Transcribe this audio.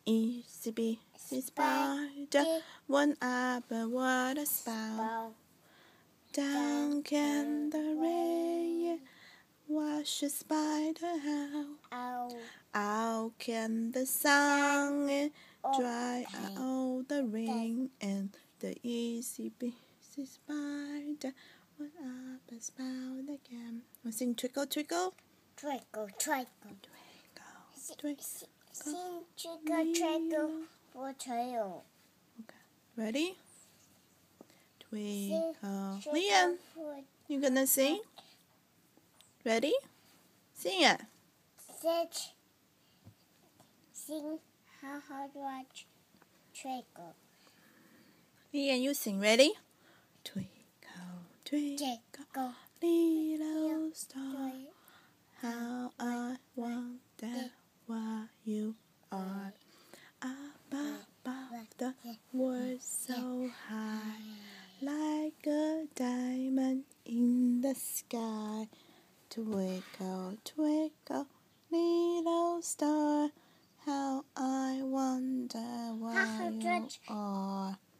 Itsy bitsy spider, one up and what a spout. Down came the rain, wash the spider out. Out came the sun, dry out the rain, and the itsy bitsy spider went up and spout again. We'll sing twinkle twinkle. Twinkle, twinkle, Twinkle. sing twinkle, twinkle, for twinkle. Okay, ready? Twinkle. Liam, you gonna sing? Ready? Sing it. Sing how hard watch twinkle. Liam, you sing. Ready? Twinkle, twinkle, little star, how I wonder why you are up above the world so high, like a diamond in the sky. Twinkle, twinkle, little star, how I wonder why you are.